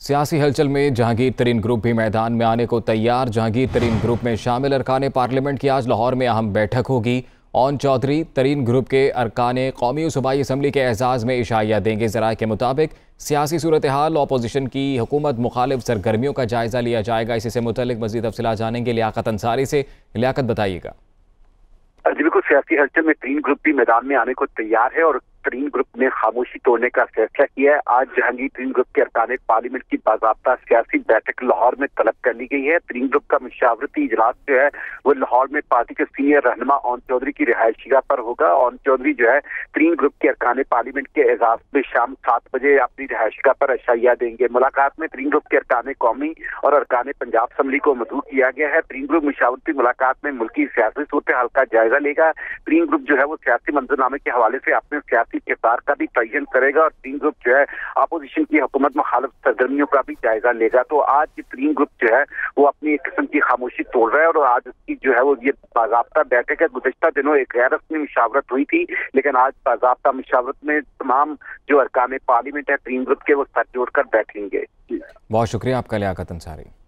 सियासी हलचल में जहांगीर तरीन ग्रुप भी मैदान में आने को तैयार। जहांगीर तरीन ग्रुप में शामिल अरकान पार्लियामेंट की आज लाहौर में अहम बैठक होगी। ओन चौधरी तरीन ग्रुप के अरकान कौमी सूबाई असम्बली के एजाज़ में इशाया देंगे। ज़राए के मुताबिक सियासी सूरत हाल, अपोजिशन की हुकूमत मुखालिफ सरगर्मियों का जायज़ा लिया जाएगा। इसी से मुतल्लिक मज़ीद तफसीलात जानेंगे लियाकत अंसारी से। लियाकत, बताइएगा। जी बिल्कुल, सियासी हलचल में तरीन ग्रुप भी मैदान में आने को तैयार है और तरीन ग्रुप ने खामोशी तोड़ने का फैसला किया है। आज जहांगीर तरीन ग्रुप के अरकान पार्लियामेंट की बाज़ाब्ता सियासी बैठक लाहौर में तलब कर ली गई है। तरीन ग्रुप का मुशावरती इजलास जो है वो लाहौर में पार्टी के सीनियर रहनुमा ओन चौधरी की रिहायशीगाह पर होगा। ओन चौधरी जो है तरीन ग्रुप के अरकान पार्लियामेंट के एजाज में शाम 7 बजे अपनी रिहायशीगाह पर अशाइया देंगे। मुलाकात में तरीन ग्रुप के अरकान कौमी और अरकान पंजाब असम्बली को मदऊ किया गया है। तरीन ग्रुप मुशावरती मुलाकात में मुल्की सियासी सूरत हाल का जायजा लेगा। तरीन ग्रुप जो है वो सियासी मंजरनामे के हवाले से अपने सियासी किरदार का भी तयन करेगा और तरीन ग्रुप जो है अपोजिशन की हुकूमत मुखालिफ सरगर्मियों का भी जायजा लेगा। तो आज तरीन ग्रुप जो है वो अपनी एक किस्म की खामोशी तोड़ रहा है और आज उसकी जो है वो ये बाज़ाब्ता बैठक है। गुज़श्ता दिनों एक गैर रस्मी मुशावरत हुई थी, लेकिन आज बाज़ाब्ता मुशावरत में तमाम जो अरकान पार्लियामेंट है तरीन ग्रुप के वो सर जोड़कर बैठेंगे। बहुत शुक्रिया आपका लियाकत अंसारी।